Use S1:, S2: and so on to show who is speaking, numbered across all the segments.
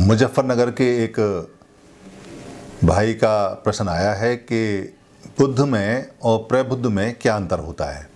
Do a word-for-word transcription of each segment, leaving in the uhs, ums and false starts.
S1: मुजफ्फरनगर के एक भाई का प्रश्न आया है कि बुद्ध में और प्रबुद्ध में क्या अंतर होता है।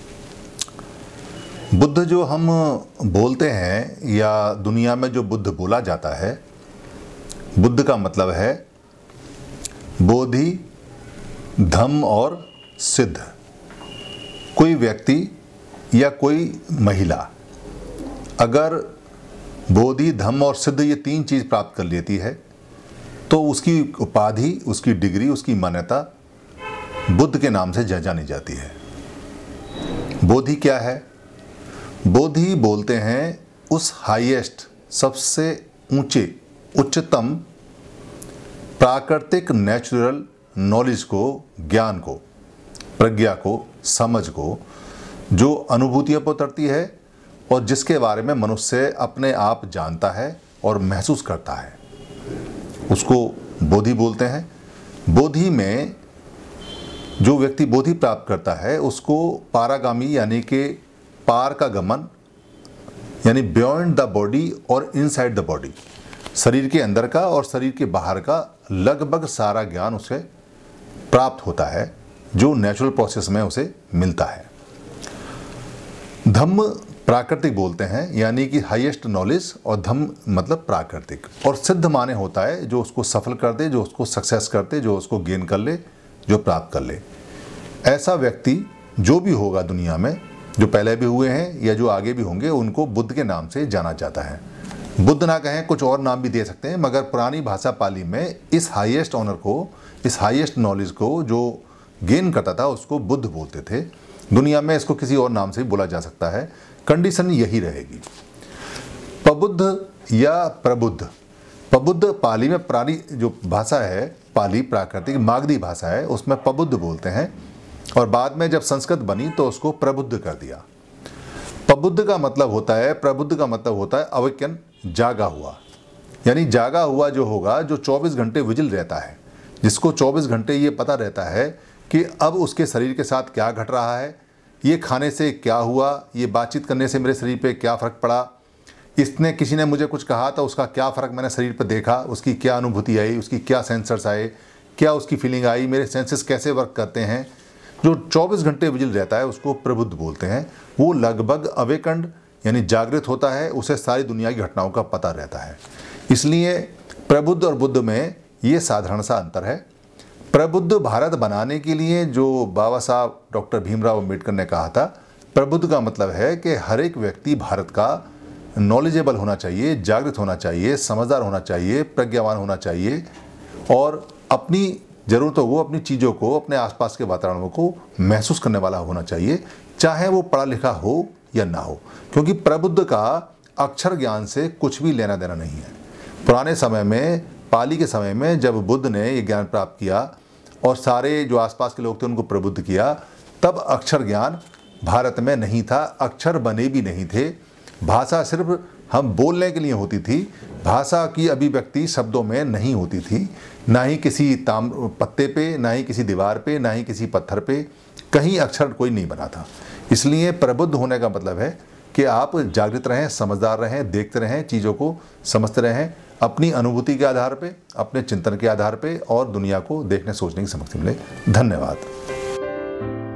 S1: बुद्ध जो हम बोलते हैं या दुनिया में जो बुद्ध बोला जाता है, बुद्ध का मतलब है बोधि, धम्म और सिद्ध। कोई व्यक्ति या कोई महिला अगर बोधि, धम्म और सिद्ध ये तीन चीज़ प्राप्त कर लेती है तो उसकी उपाधि, उसकी डिग्री, उसकी मान्यता बुद्ध के नाम से जानी जाती है। बोधि क्या है? बोधि बोलते हैं उस हाईएस्ट, सबसे ऊंचे, उच्चतम प्राकृतिक नेचुरल नॉलेज को, ज्ञान को, प्रज्ञा को, समझ को, जो अनुभूतियों पर उतरती है और जिसके बारे में मनुष्य अपने आप जानता है और महसूस करता है, उसको बोधि बोलते हैं। बोधि में जो व्यक्ति बोधि प्राप्त करता है उसको पारागामी यानी कि पार का गमन, यानी बियॉन्ड द बॉडी और इनसाइड द बॉडी, शरीर के अंदर का और शरीर के बाहर का लगभग सारा ज्ञान उसे प्राप्त होता है, जो नेचुरल प्रोसेस में उसे मिलता है। धम्म प्राकृतिक बोलते हैं, यानी कि हाईएस्ट नॉलेज, और धम्म मतलब प्राकृतिक। और सिद्ध माने होता है जो उसको सफल कर दे, जो उसको सक्सेस कर दे, जो उसको गेन कर ले, जो प्राप्त कर ले। ऐसा व्यक्ति जो भी होगा दुनिया में, जो पहले भी हुए हैं या जो आगे भी होंगे, उनको बुद्ध के नाम से जाना जाता है। बुद्ध ना कहें, कुछ और नाम भी दे सकते हैं, मगर पुरानी भाषा पाली में इस हाईएस्ट ऑनर को, इस हाईएस्ट नॉलेज को जो गेन करता था उसको बुद्ध बोलते थे। दुनिया में इसको किसी और नाम से भी बोला जा सकता है, कंडीशन यही रहेगी। प्रबुद्ध या प्रबुद्ध, प्रबुद्ध पाली में पुरानी जो भाषा है, पाली प्राकृतिक मागधी भाषा है, उसमें प्रबुद्ध बोलते हैं, और बाद में जब संस्कृत बनी तो उसको प्रबुद्ध कर दिया। प्रबुद्ध का मतलब होता है, प्रबुद्ध का मतलब होता है अवेकन, जागा हुआ, यानी जागा हुआ जो होगा, जो चौबीस घंटे विजिल रहता है, जिसको चौबीस घंटे ये पता रहता है कि अब उसके शरीर के साथ क्या घट रहा है, ये खाने से क्या हुआ, ये बातचीत करने से मेरे शरीर पे क्या फ़र्क पड़ा, इसने किसी ने मुझे कुछ कहा था उसका क्या फ़र्क मैंने शरीर पर देखा, उसकी क्या अनुभूति आई, उसकी क्या सेंसर्स आए, क्या उसकी फीलिंग आई, मेरे सेंसेस कैसे वर्क करते हैं, जो चौबीस घंटे विजिल रहता है उसको प्रबुद्ध बोलते हैं। वो लगभग अवेकंड यानी जागृत होता है, उसे सारी दुनिया की घटनाओं का पता रहता है। इसलिए प्रबुद्ध और बुद्ध में ये साधारण सा अंतर है। प्रबुद्ध भारत बनाने के लिए जो बाबा साहब डॉक्टर भीमराव अम्बेडकर ने कहा था, प्रबुद्ध का मतलब है कि हर एक व्यक्ति भारत का नॉलेजेबल होना चाहिए, जागृत होना चाहिए, समझदार होना चाहिए, प्रज्ञावान होना चाहिए, और अपनी ज़रूरतों को, अपनी चीज़ों को, अपने आसपास के वातावरण को महसूस करने वाला होना चाहिए, चाहे वो पढ़ा लिखा हो या ना हो, क्योंकि प्रबुद्ध का अक्षर ज्ञान से कुछ भी लेना देना नहीं है। पुराने समय में, पाली के समय में, जब बुद्ध ने ये ज्ञान प्राप्त किया और सारे जो आसपास के लोग थे उनको प्रबुद्ध किया, तब अक्षर ज्ञान भारत में नहीं था, अक्षर बने भी नहीं थे। भाषा सिर्फ हम बोलने के लिए होती थी, भाषा की अभिव्यक्ति शब्दों में नहीं होती थी, ना ही किसी ताम पत्ते पे, ना ही किसी दीवार पे, ना ही किसी पत्थर पे, कहीं अक्षर कोई नहीं बना था। इसलिए प्रबुद्ध होने का मतलब है कि आप जागृत रहें, समझदार रहें, देखते रहें, चीज़ों को समझते रहें, अपनी अनुभूति के आधार पे, अपने चिंतन के आधार पे, और दुनिया को देखने सोचने की समझ मिले। धन्यवाद।